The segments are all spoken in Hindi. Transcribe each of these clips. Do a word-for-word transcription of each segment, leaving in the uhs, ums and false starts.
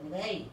गई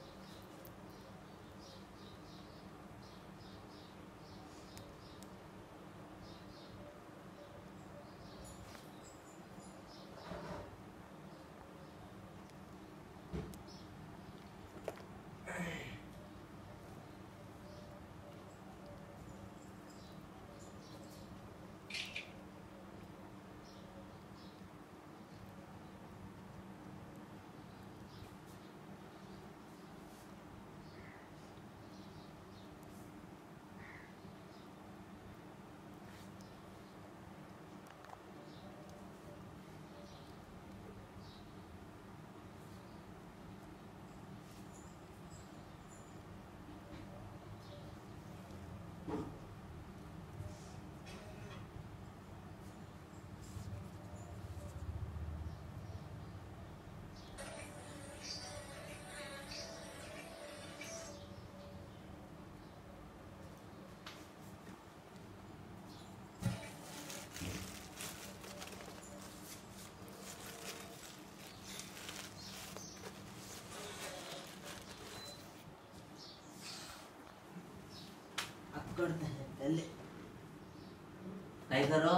करते हैं पहले काय करो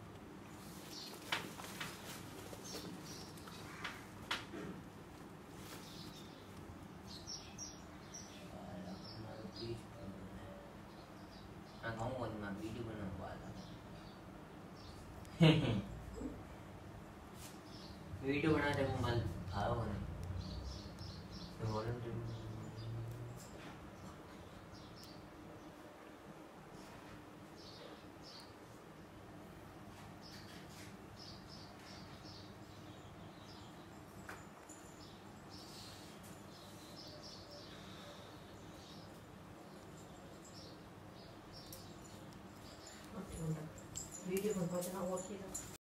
anh không quên mà video bên này gọi là video बना जब मोबाइल था वो नहीं तो बोले video con cosa no